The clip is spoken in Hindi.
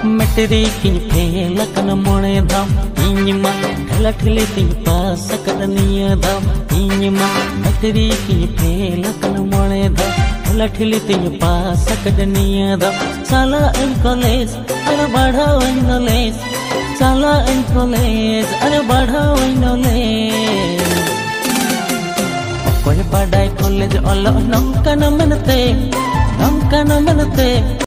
मैट्रिक की फेल कन मोणे धाम इन्मा ठला ठले ती पास करनिया धाम इन्मा मैट्रिक की फेल कन मोणे धाम ठला ठले ती पास करनिया धाम साला इन कॉलेज अरे बढ़ाओ नॉलेज साला इन कॉलेज अरे बढ़ाओ नॉलेज कोई बड़ाई कॉलेज अलो नमका न मनते